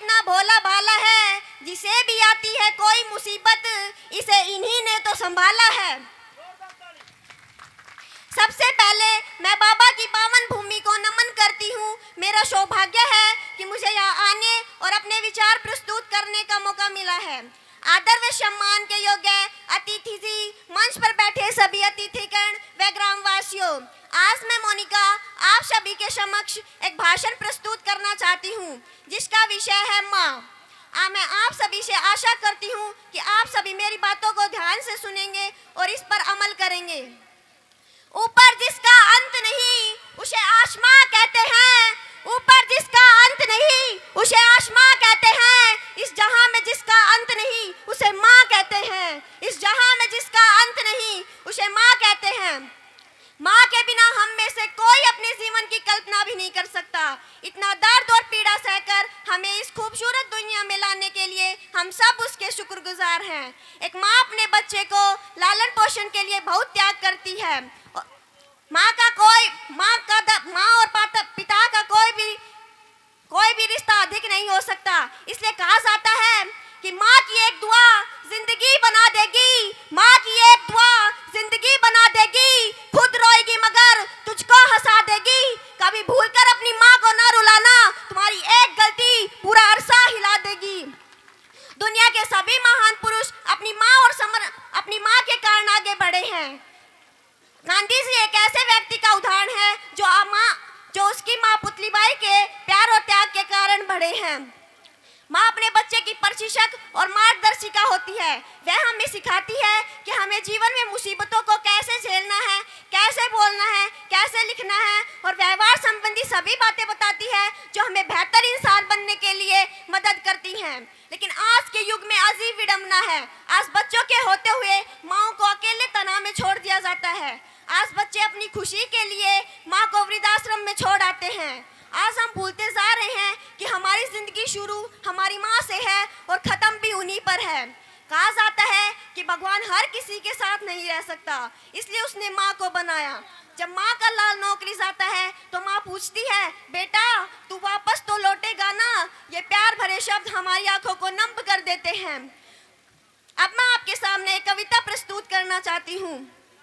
इतना भोला भाला है, जिसे भी आती है कोई मुसीबत, इसे इन्हीं ने तो संभाला है। सबसे पहले मैं बाबा की पावन भूमि को नमन करती हूँ। मेरा सौभाग्य है कि मुझे यहाँ आने और अपने विचार प्रस्तुत करने का मौका मिला है। आदर व सम्मान के योग्य अतिथि जी, मंच पर बैठे सभी अतिथिगण व ग्रामवासियों, आज मैं मोनिका आप सभी के समक्ष एक भाषण प्रस्तुत करना चाहती हूँ, जिसका विषय है माँ। मैं आप सभी से आशा करती हूँ कि आप सभी मेरी बातों को ध्यान से सुनेंगे और इस पर अमल करेंगे। ऊपर जिसका अंत नहीं, उसे आसमां कहते हैं। ऊपर जिसका अंत नहीं, उसे आसमां कहते हैं। इस जहां में जिसका अंत नहीं, उसे माँ कहते हैं। इस जहां में जिसका अंत नहीं, उसे माँ कहते हैं। माँ के बिना हम में से कोई अपने जीवन की कल्पना भी नहीं कर सकता। इतना दर्द और पीड़ा सहकर हमें इस खूबसूरत दुनिया में लाने के लिए हम सब उसके शुक्रगुजार हैं। एक माँ अपने बच्चे को लालन पोषण के लिए बहुत त्याग करती है। माँ और पिता का कोई भी रिश्ता अधिक नहीं हो सकता। इसलिए कहा जाता है कि माँ की एक दुआ जिंदगी बना देगी। माँ की एक दुआ जिंदगी बना देगी। खुद रोएगी मगर तुझको हंसा देगी। कभी भूलकर अपनी माँ को ना रुलाना, तुम्हारी एक गलती पूरा अरसा हिला देगी। दुनिया के सभी महान पुरुष अपनी माँ के कारण आगे बढ़े हैं। गांधी जी एक ऐसे व्यक्ति का उदाहरण है जो उसकी माँ पुतलीबाई के प्यार और त्याग के कारण बढ़े हैं। माँ अपने बच्चे की प्रशिक्षक और मार्गदर्शिका होती है। वह हमें सिखाती है कि हमें जीवन में मुसीबतों को कैसे झेलना है, कैसे बोलना है, कैसे लिखना है और व्यवहार संबंधी सभी बातें बताती है जो हमें बेहतर इंसान बनने के लिए मदद करती हैं। लेकिन आज के युग में अजीब विडंबना है। आज बच्चों के होते हुए माँ को अकेले तनाव में छोड़ दिया जाता है। आज बच्चे अपनी खुशी के लिए माँ को वृद्धाश्रम में छोड़ आते हैं। आज हम भूलते जा रहे हैं कि हमारी जिंदगी शुरू हमारी माँ से है और खत्म भी उन्हीं पर है। कहा जाता है कि भगवान हर किसी के साथ नहीं रह सकता, इसलिए उसने माँ को बनाया। जब माँ का लाल नौकरी जाता है तो माँ पूछती है, बेटा तू वापस तो लौटेगा ना। ये प्यार भरे शब्द हमारी आंखों को नम कर देते हैं। अब मैं आपके सामने एक कविता प्रस्तुत करना चाहती हूँ।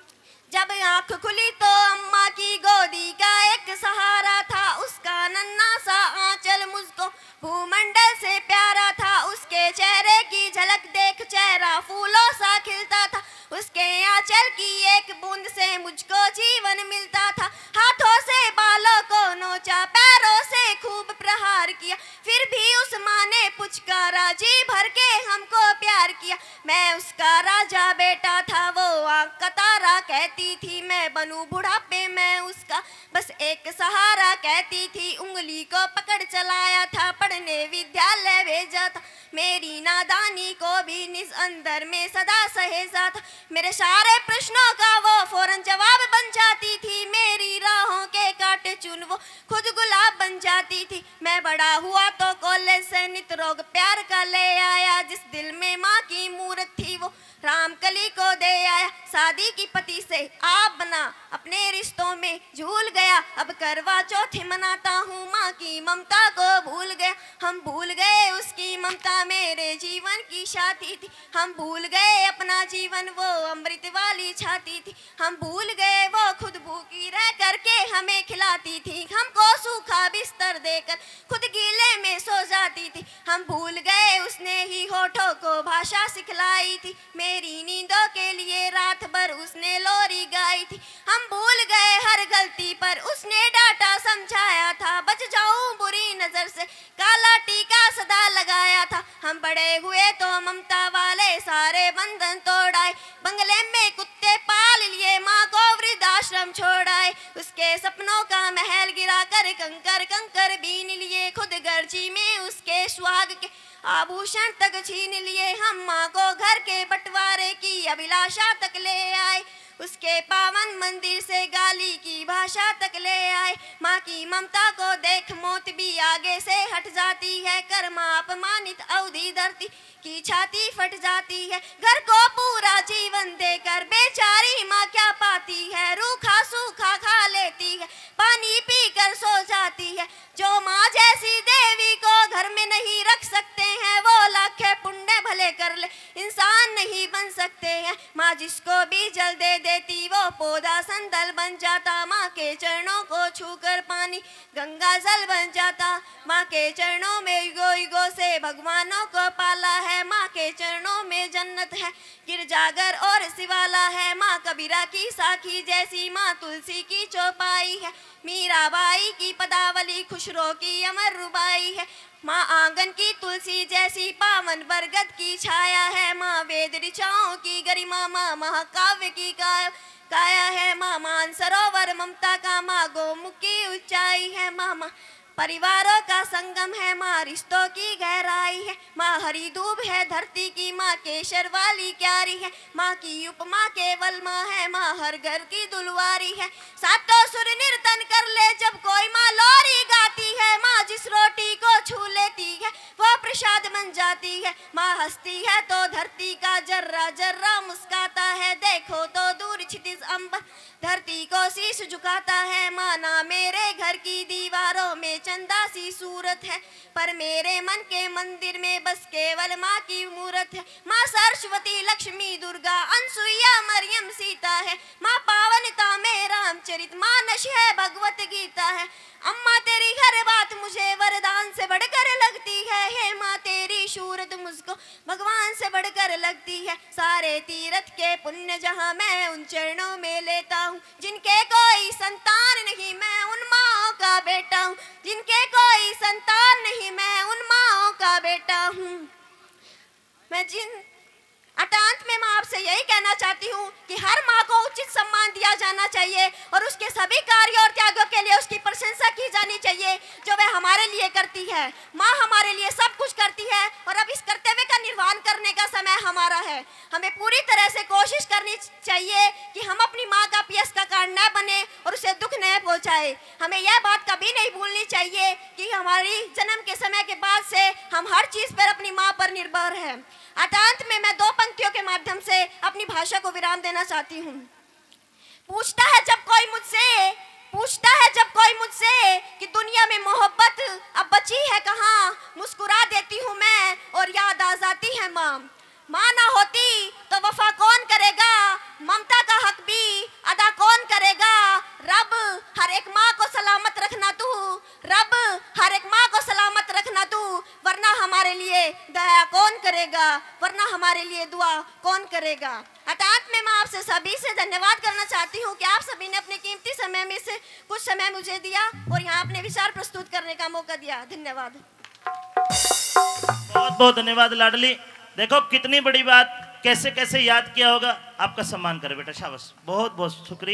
जब आँख खुली तो अम्मा की गोदी का एक सहारा था। उसका नन्हा सा आंचल मुझको भूमंडल से प्यारा था। उसके चेहरे की झलक देख चेहरा फूलों सा खिलता था। उसके आंचल की एक बूंद से मुझको जीवन मिलता था। हाथों से बालों को नोचा, पैरों से खूब प्रहार किया, फिर भी उस माँ ने पुचकारा, जी भर के हमको प्यार किया। मैं उसका राजा बेटा था, वो आँख का तारा कहती थी। मैं बनूं बुढ़ापे में उसका बस एक सहारा कहती थी। उंगली को पकड़ चलाया था, पढ़ने विद्यालय भेजा था। मेरी नादानी को भी निज अंदर में सदा सहेजा था। मेरे सारे प्रश्नों का वो फौरन जवाब बन जाती थी। मेरी राहों के कांटे चुन वो खुद गुलाब बन जाती थी। मैं बड़ा हुआ तो कॉलेज से नित रोग प्यार का ले आया। जिस दिल में माँ की मूर्त थी वो रामकली को दे आया। शादी की पति से आप बना, अपने रिश्तों में झूल गया। अब करवा चौथ मनाता हूँ, माँ की ममता को भूल गया। हम भूल गए उसकी ममता मेरे जीवन की साथी थी। हम भूल गए अपना जीवन, वो अमृत वाली छाती थी। हम भूल गए वो खुद भूखी रह करके हमें खिलाती थी। हमको सूखा बिस्तर देकर खुद गीले में सो जाती थी। हम भूल गए उसने ही होठों को भाषा सिखलाई थी। मेरी नींदों के लिए रात भर उसने लोरी गाई थी। हम भूल गए हर गलती पर उसने डांटा समझाया था। बच जाऊं बुरी नजर से काला टीका सदा लगाया था। हम बड़े हुए तो ममता वाले सारे बंधन तोड़ाए। बंगले में कुत्ते पाल लिए, माँ को वृद्धाश्रम छोड़ाए। उसके सपनों का महल गिरा कर कंकर कंकर बीन लिए। खुद गर्जी में उसके सुहाग के आभूषण तक छीन लिए। हम माँ को घर के बंटवारे की अभिलाषा तक ले आए। उसके पावन मंदिर से गाली की भाषा तक ले आए। माँ की ममता को देख मौत भी आगे से हट जाती है। कर्मा अपमानित अवधि धरती की छाती फट जाती है। घर को पूरा जीवन देकर बेचारी माँ क्या पाती है। रूखा सूखा खा लेती है, पानी पी कर सो जाती है। जो माँ जैसी देवी को घर में नहीं रख पौधा संदल बन जाता, माँ के चरणों को छूकर पानी गंगा जल बन जाता। माँ के चरणों में युगो युगो से भगवानों को पाला है, माँ के चरणों में जन्नत है, गिरजागर और शिवाला है। माँ कबीरा की साखी जैसी, माँ तुलसी की चौपाई है, मीराबाई की पदावली खुशरो की अमर रुबाई है। माँ आंगन की तुलसी जैसी, पावन बरगद की छाया है। माँ वेद ऋचाओं की गरिमा, माँ महाकाव्य की काया है। माँ मानसरोवर ममता का, माँ गोमुख की ऊंचाई है। माँ परिवारों का संगम है, माँ रिश्तों की गहराई है। माँ हरिदूब है धरती की, माँ केशर वाली क्यारी है। माँ की उपमा केवल माँ है, माँ हर घर की दुलवारी है। सातों सुर निर्तन कर ले जब कोई माँ लोरी गाती है, माँ जिस रोटी को छू लेती है वो प्रसाद बन जाती है। माँ हंसती है तो धरती का जर्रा जर्रा मुस्काता है, देखो तो दूर क्षितिज अंबर धरती को शीश झुकाता है। माँ ना मेरे घर की दीवारों में चंदा सी सूरत है, पर मेरे मन के मंदिर में बस केवल माँ की मूरत है। माँ सरस्वती लक्ष्मी दुर्गा अनसुईया मरियम सीता है, माँ पावनता में रामचरित मानस है भगवत गीता है। अम्मा तेरी हर बात मुझे वरदान से बढ़कर लगती है, हे माँ तेरी सूरत मुझको भगवान से बढ़कर लगती है। सारे तीर्थ के पुण्य जहाँ मैं उन चरणों में लेता हूँ, जिनके कोई संतान नहीं मैं उन माँओं का बेटा हूँ, जिनके कोई संतान नहीं मैं उन माँओं का बेटा हूँ। मैं जिन अटांत में मैं आपसे यही कहना चाहती हूँ कि हर माँ को उचित सम्मान दिया जाना चाहिए और उसके सभी कार्यों और त्यागों के लिए उसकी प्रशंसा की जानी चाहिए जो वह हमारे लिए करती है। माँ हमारे लिए सब कुछ करती है और अब इस कर्तव्य का निर्वहन करने का समय हमारा है। हमें पूरी तरह से कोशिश करनी चाहिए कि हम अपनी माँ का पियस का कारण न बने और उसे दुख न पहुँचाए। हमें यह बात कभी नहीं भूलनी चाहिए कि हमारी जन्म के समय के बाद से हम हर चीज़ पर अपनी माँ पर निर्भर हैं। अटांत में मैं दो पंक्तियों के माध्यम से अपनी भाषा को विराम देना चाहती हूँ। पूछता है जब कोई मुझसे कि दुनिया में मोहब्बत अब बची है कहाँ, मुस्कुरा देती हूँ मैं और याद आ जाती है माँ। माँ ना होती तो वफा कौन करेगा, ममता का हक भी अदा कौन करेगा। रब हर एक माँ को सलामत रखना तू, रब हर एक माँ को सलामत रखना तू, वरना हमारे लिए दया कौन करेगा, वरना हमारे लिए दुआ कौन करेगा। अटांत में मैं आपसे सभी से धन्यवाद करना चाहती हूँ कि आप सभी ने अपने कीमती समय में से कुछ समय मुझे दिया और यहाँ अपने विचार प्रस्तुत करने का मौका दिया। धन्यवाद। बहुत बहुत धन्यवाद लाडली। देखो कितनी बड़ी बात, कैसे कैसे याद किया होगा। आपका सम्मान करे बेटा, शाबाश, बहुत बहुत शुक्रिया।